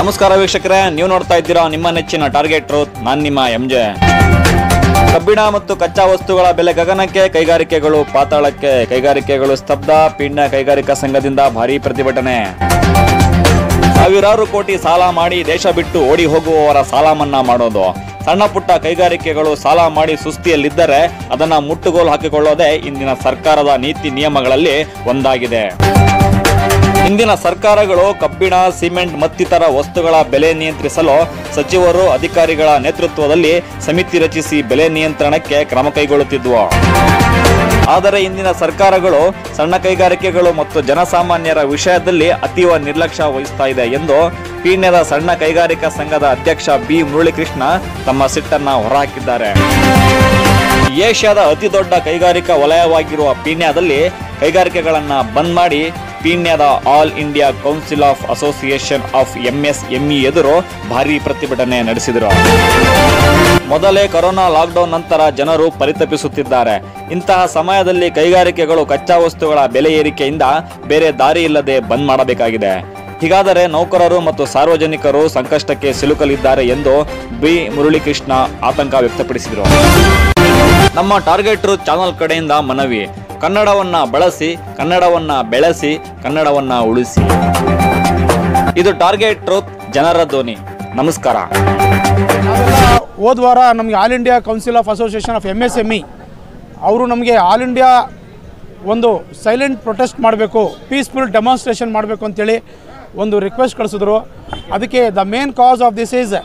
ನಮಸ್ಕಾರ ವೀಕ್ಷಕರೇ, ನೀವು ನೋಡ್ತಾ ಇದ್ದೀರಾ ನಿಮ್ಮ ನೆಚ್ಚಿನ ಟಾರ್ಗೆಟ್ ಟ್ರೂತ್. ನಾನು ನಿಮ್ಮ ಎಂಜೆ. ಕಬ್ಬಿಣ ಮತ್ತು ಕಚ್ಚಾ ವಸ್ತುಗಳ ಬೆಲೆ ಗಗನಕ್ಕೆ, ಕೈಗಾರಿಕೆಗಳು ಪಾತಾಳಕ್ಕೆ, ಕೈಗಾರಿಕೆಗಳು ಸ್ತಬ್ಧ. ಪೀಣ್ಯ ಕೈಗಾರಿಕಾ ಸಂಘದಿಂದ ಭಾರೀ ಪ್ರತಿಭಟನೆ. ಸಾವಿರಾರು ಕೋಟಿ ಸಾಲ ಮಾಡಿ ದೇಶ ಬಿಟ್ಟು ಓಡಿ ಹೋಗುವವರ ಸಾಲ ಮನ್ನಾ ಮಾಡೋದು. ಸಣ್ಣ ಪುಟ್ಟ ಕೈಗಾರಿಕೆಗಳು ಸಾಲ ಮಾಡಿ ಸುಸ್ತಿಯಲ್ಲಿದ್ದರೆ ಅದನ್ನ ಮುಟ್ಟುಗೋಲು ಹಾಕಿಕೊಳ್ಳೋದೇ ಇಂದಿನ ಸರ್ಕಾರದ ನೀತಿ ನಿಯಮಗಳಲ್ಲಿ ಒಂದಾಗಿದೆ. ಇಂದಿನ ಸರ್ಕಾರಗಳು ಕಬ್ಬಿಣ, ಸಿಮೆಂಟ್ ಮತ್ತಿತರ ವಸ್ತುಗಳ ಬೆಲೆ ನಿಯಂತ್ರಿಸಲು ಸಚಿವರು, ಅಧಿಕಾರಿಗಳ ನೇತೃತ್ವದಲ್ಲಿ ಸಮಿತಿ ರಚಿಸಿ ಬೆಲೆ ನಿಯಂತ್ರಣಕ್ಕೆ ಕ್ರಮ ಕೈಗೊಳ್ಳುತ್ತಿದ್ವು. ಆದರೆ ಇಂದಿನ ಸರ್ಕಾರಗಳು ಸಣ್ಣ ಕೈಗಾರಿಕೆಗಳು ಮತ್ತು ಜನಸಾಮಾನ್ಯರ ವಿಷಯದಲ್ಲಿ ಅತೀವ ನಿರ್ಲಕ್ಷ್ಯ ವಹಿಸ್ತಾ ಇದೆ ಎಂದು ಪೀಣ್ಯದ ಸಣ್ಣ ಕೈಗಾರಿಕಾ ಸಂಘದ ಅಧ್ಯಕ್ಷ ಬಿ ಮುರಳೀಕೃಷ್ಣ ತಮ್ಮ ಸಿಟ್ಟನ್ನ ಹೊರಹಾಕಿದ್ದಾರೆ. ಏಷ್ಯಾದ ಅತಿ ದೊಡ್ಡ ಕೈಗಾರಿಕಾ ವಲಯವಾಗಿರುವ ಪೀಣ್ಯದಲ್ಲಿ ಕೈಗಾರಿಕೆಗಳನ್ನ ಬಂದ್ ಮಾಡಿ ಪೀಣ್ಯದ all India council of association of MSME ಎದುರು ಭಾರೀ ಪ್ರತಿಭಟನೆ ನಡೆಸಿದರು. ಮೊದಲೇ ಕೊರೋನಾ ಲಾಕ್ಡೌನ್ ನಂತರ ಜನರು ಪರಿತಪಿಸುತ್ತಿದ್ದಾರೆ. ಇಂತಹ ಸಮಯದಲ್ಲಿ ಕೈಗಾರಿಕೆಗಳು ಕಚ್ಚಾ ವಸ್ತುಗಳ ಬೆಲೆ ಏರಿಕೆಯಿಂದ ಬೇರೆ ದಾರಿ ಇಲ್ಲದೆ ಬಂದ್ ಮಾಡಬೇಕಾಗಿದೆ. ಹೀಗಾದರೆ ನೌಕರರು ಮತ್ತು ಸಾರ್ವಜನಿಕರು ಸಂಕಷ್ಟಕ್ಕೆ ಸಿಲುಕಲಿದ್ದಾರೆ ಎಂದು ಬಿ ಮುರಳೀಕೃಷ್ಣ ಆತಂಕ ವ್ಯಕ್ತಪಡಿಸಿದರು. ನಮ್ಮ ಟಾರ್ಗೆಟ್ ಟ್ರೂತ್ ಚಾನಲ್ ಕಡೆಯಿಂದ ಮನವಿ: ಕನ್ನಡವನ್ನ ಬಳಸಿ, ಕನ್ನಡವನ್ನ ಬೆಳೆಸಿ, ಕನ್ನಡವನ್ನ ಉಳಿಸಿ. ಇದು ಟಾರ್ಗೆಟ್ ಟ್ರೂತ್, ಜನರ ಧ್ವನಿ. ನಮಸ್ಕಾರ. ಹೋದ ವಾರ ನಮಗೆ all India council of association of MSME ಅವರು ನಮಗೆ ಆಲ್ ಇಂಡಿಯಾ ಒಂದು ಸೈಲೆಂಟ್ ಪ್ರೊಟೆಸ್ಟ್ ಮಾಡಬೇಕು, ಪೀಸ್ಫುಲ್ ಡೆಮಾನ್ಸ್ಟ್ರೇಷನ್ ಮಾಡಬೇಕು ಅಂತೇಳಿ ಒಂದು ರಿಕ್ವೆಸ್ಟ್ ಕಳಿಸಿದ್ರು. ಅದಕ್ಕೆ the main cause of this is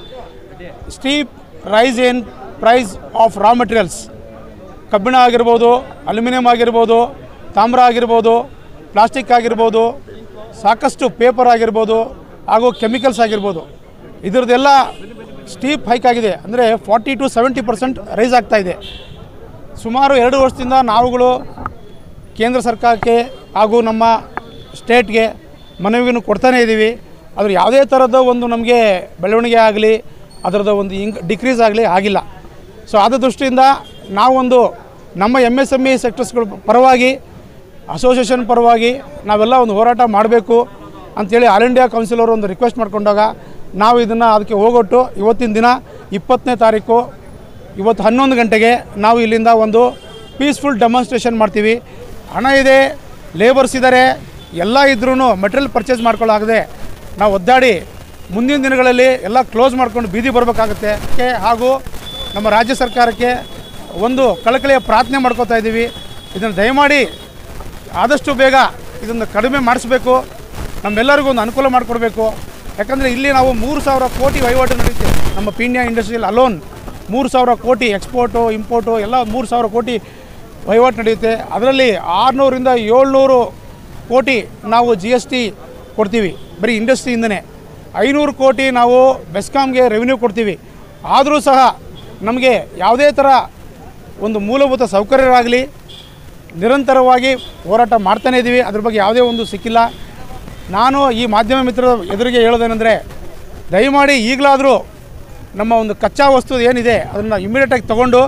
steep rise in price of raw materials. ಕಬ್ಬಿಣ ಆಗಿರ್ಬೋದು, ಅಲ್ಯೂಮಿನಿಯಂ ಆಗಿರ್ಬೋದು, ತಾಮ್ರ ಆಗಿರ್ಬೋದು, ಪ್ಲಾಸ್ಟಿಕ್ ಆಗಿರ್ಬೋದು, ಸಾಕಷ್ಟು ಪೇಪರ್ ಆಗಿರ್ಬೋದು ಹಾಗೂ ಕೆಮಿಕಲ್ಸ್ ಆಗಿರ್ಬೋದು, ಇದರದ್ದೆಲ್ಲ ಸ್ಟೀಪ್ ಹೈಕ್ ಆಗಿದೆ. ಅಂದರೆ 40 to 70% ರೈಸ್ ಆಗ್ತಾಯಿದೆ. ಸುಮಾರು 2 ವರ್ಷದಿಂದ ನಾವುಗಳು ಕೇಂದ್ರ ಸರ್ಕಾರಕ್ಕೆ ಹಾಗೂ ನಮ್ಮ ಸ್ಟೇಟ್ಗೆ ಮನವಿಯನ್ನು ಕೊಡ್ತಾನೇ ಇದ್ದೀವಿ. ಅದ್ರ ಯಾವುದೇ ಥರದ ಒಂದು ನಮಗೆ ಬೆಳವಣಿಗೆ ಆಗಲಿ, ಅದರದ್ದು ಒಂದು ಡಿಕ್ರೀಸ್ ಆಗಲಿ ಆಗಿಲ್ಲ. ಸೊ ಆದ ದೃಷ್ಟಿಯಿಂದ ನಾವೊಂದು ನಮ್ಮ ಎಂಎಸ್ಎಂಇ ಸೆಕ್ಟರ್ಸ್ಗಳ ಪರವಾಗಿ, ಅಸೋಸಿಯೇಷನ್ ಪರವಾಗಿ ನಾವೆಲ್ಲ ಒಂದು ಹೋರಾಟ ಮಾಡಬೇಕು ಅಂಥೇಳಿ ಆಲ್ ಇಂಡಿಯಾ ಕೌನ್ಸಿಲ್ ಅವರು ಒಂದು ರಿಕ್ವೆಸ್ಟ್ ಮಾಡಿಕೊಂಡಾಗ ನಾವು ಇದನ್ನು ಅದಕ್ಕೆ ಹೋಗೊಟ್ಟು ಇವತ್ತಿನ ದಿನ 20ನೇ ತಾರೀಕು ಇವತ್ತು 11 ಗಂಟೆಗೆ ನಾವು ಇಲ್ಲಿಂದ ಒಂದು ಪೀಸ್ಫುಲ್ ಡೆಮಾನ್ಸ್ಟ್ರೇಷನ್ ಮಾಡ್ತೀವಿ. ಹಣ ಇದೆ, ಲೇಬರ್ಸ್ ಇದ್ದಾರೆ, ಎಲ್ಲ ಇದ್ರೂ ಮೆಟೀರಿಯಲ್ ಪರ್ಚೇಸ್ ಮಾಡ್ಕೊಳ್ಳಾಗದೆ ನಾವು ಒದ್ದಾಡಿ ಮುಂದಿನ ದಿನಗಳಲ್ಲಿ ಎಲ್ಲ ಕ್ಲೋಸ್ ಮಾಡ್ಕೊಂಡು ಬೀದಿ ಬರಬೇಕಾಗುತ್ತೆ. ಹಾಗೂ ನಮ್ಮ ರಾಜ್ಯ ಸರ್ಕಾರಕ್ಕೆ ಒಂದು ಕಳಕಳಿಯ ಪ್ರಾರ್ಥನೆ ಮಾಡ್ಕೋತಾ ಇದ್ದೀವಿ. ಇದನ್ನು ದಯಮಾಡಿ ಆದಷ್ಟು ಬೇಗ ಇದನ್ನು ಕಡಿಮೆ ಮಾಡಿಸ್ಬೇಕು, ನಮ್ಮೆಲ್ಲರಿಗೂ ಒಂದು ಅನುಕೂಲ ಮಾಡಿಕೊಡ್ಬೇಕು. ಯಾಕಂದರೆ ಇಲ್ಲಿ ನಾವು 3,000 ಕೋಟಿ ವಹಿವಾಟು ನಡೆಯುತ್ತೆ. ನಮ್ಮ ಪೀಣ್ಯ ಇಂಡಸ್ಟ್ರಿಯಲ್ ಅಲೋನ್ 3,000 ಕೋಟಿ ಎಕ್ಸ್ಪೋರ್ಟು, ಇಂಪೋರ್ಟು ಎಲ್ಲ 3,000 ಕೋಟಿ ವಹಿವಾಟು ನಡೆಯುತ್ತೆ. ಅದರಲ್ಲಿ 600ರಿಂದ 700 ಕೋಟಿ ನಾವು GST ಕೊಡ್ತೀವಿ ಬರೀ ಇಂಡಸ್ಟ್ರಿಯಿಂದನೇ. 500 ಕೋಟಿ ನಾವು ಬೆಸ್ಕಾಮ್ಗೆ ರೆವಿನ್ಯೂ ಕೊಡ್ತೀವಿ. ಆದರೂ ಸಹ ನಮಗೆ ಯಾವುದೇ ಥರ ಒಂದು ಮೂಲಭೂತ ಸೌಕರ್ಯರಾಗಲಿ ನಿರಂತರವಾಗಿ ಹೋರಾಟ ಮಾಡ್ತಾನೇ ಇದ್ದೀವಿ. ಅದ್ರ ಬಗ್ಗೆ ಯಾವುದೇ ಒಂದು ಸಿಕ್ಕಿಲ್ಲ. ನಾನು ಈ ಮಾಧ್ಯಮ ಮಿತ್ರರ ಎದುರಿಗೆ ಹೇಳೋದೇನೆಂದರೆ, ದಯಮಾಡಿ ಈಗಲಾದರೂ ನಮ್ಮ ಒಂದು ಕಚ್ಚಾ ವಸ್ತು ಏನಿದೆ ಅದನ್ನು ಇಮಿಡಿಯೇಟಾಗಿ ತೊಗೊಂಡು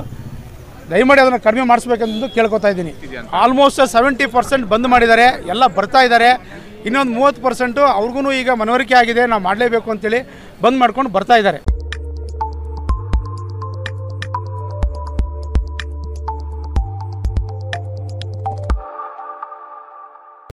ದಯಮಾಡಿ ಅದನ್ನು ಕಡಿಮೆ ಮಾಡಿಸ್ಬೇಕಂತ ಕೇಳ್ಕೊತಾ ಇದ್ದೀನಿ. ಆಲ್ಮೋಸ್ಟ್ 70% ಬಂದ್ ಮಾಡಿದ್ದಾರೆ, ಎಲ್ಲ ಬರ್ತಾ ಇದ್ದಾರೆ. ಇನ್ನೊಂದು 30% ಅವ್ರಿಗೂ ಈಗ ಮನವರಿಕೆ ಆಗಿದೆ, ನಾವು ಮಾಡಲೇಬೇಕು ಅಂತೇಳಿ ಬಂದ್ ಮಾಡ್ಕೊಂಡು ಬರ್ತಾ ಇದ್ದಾರೆ.